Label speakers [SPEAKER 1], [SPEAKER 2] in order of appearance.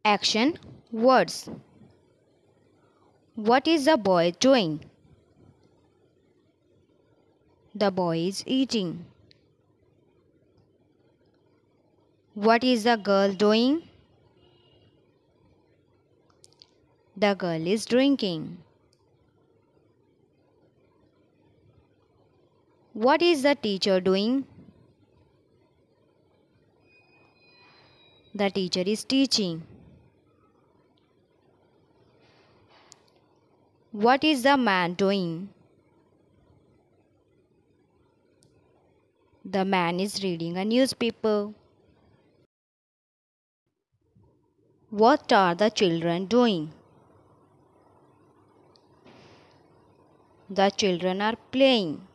[SPEAKER 1] Action words. What is the boy doing? The boy is eating. What is the girl doing? The girl is drinking. What is the teacher doing? The teacher is teaching. What is the man doing? The man is reading a newspaper. What are the children doing? The children are playing.